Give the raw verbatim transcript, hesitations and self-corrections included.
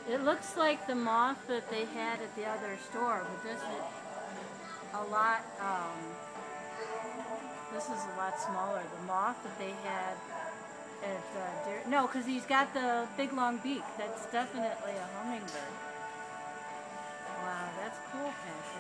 It looks like the moth that they had at the other store, but this is a lot. Um, this is a lot smaller. The moth that they had at uh, Deer. No, because he's got the big long beak. That's definitely a hummingbird. Wow, that's cool, Pat.